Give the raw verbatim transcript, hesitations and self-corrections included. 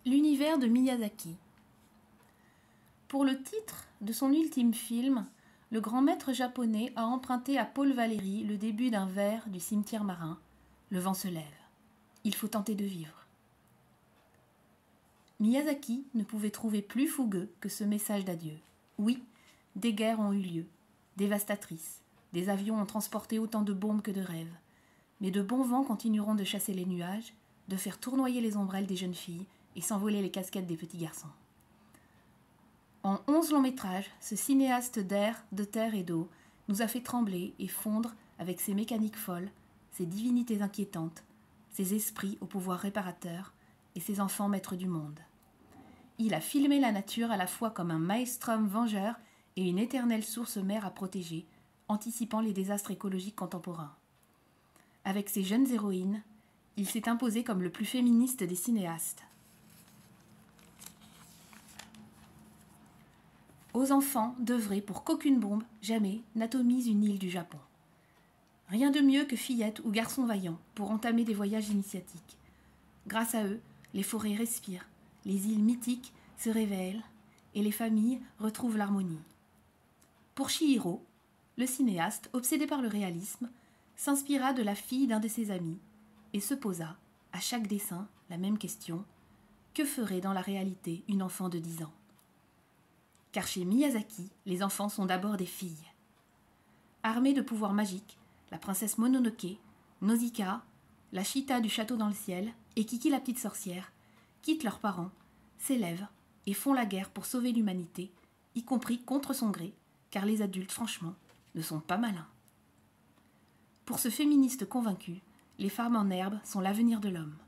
L'univers de Miyazaki. Pour le titre de son ultime film, le grand maître japonais a emprunté à Paul Valéry le début d'un vers du cimetière marin. Le vent se lève. Il faut tenter de vivre. Miyazaki ne pouvait trouver plus fougueux que ce message d'adieu. Oui, des guerres ont eu lieu, dévastatrices. Des avions ont transporté autant de bombes que de rêves. Mais de bons vents continueront de chasser les nuages, de faire tournoyer les ombrelles des jeunes filles et s'envoler les casquettes des petits garçons. En onze longs métrages, ce cinéaste d'air, de terre et d'eau nous a fait trembler et fondre avec ses mécaniques folles, ses divinités inquiétantes, ses esprits au pouvoir réparateur et ses enfants maîtres du monde. Il a filmé la nature à la fois comme un maelstrom vengeur et une éternelle source mère à protéger, anticipant les désastres écologiques contemporains. Avec ses jeunes héroïnes, il s'est imposé comme le plus féministe des cinéastes. Aux enfants d'œuvrer pour qu'aucune bombe, jamais, n'atomise une île du Japon. Rien de mieux que fillettes ou garçons vaillants pour entamer des voyages initiatiques. Grâce à eux, les forêts respirent, les îles mythiques se révèlent et les familles retrouvent l'harmonie. Pour Chihiro, le cinéaste, obsédé par le réalisme, s'inspira de la fille d'un de ses amis et se posa, à chaque dessin, la même question : que ferait dans la réalité une enfant de dix ans ? Car chez Miyazaki, les enfants sont d'abord des filles. Armées de pouvoirs magiques, la princesse Mononoke, Nausicaa, la Chita du château dans le ciel et Kiki la petite sorcière quittent leurs parents, s'élèvent et font la guerre pour sauver l'humanité, y compris contre son gré, car les adultes, franchement, ne sont pas malins. Pour ce féministe convaincu, les femmes en herbe sont l'avenir de l'homme.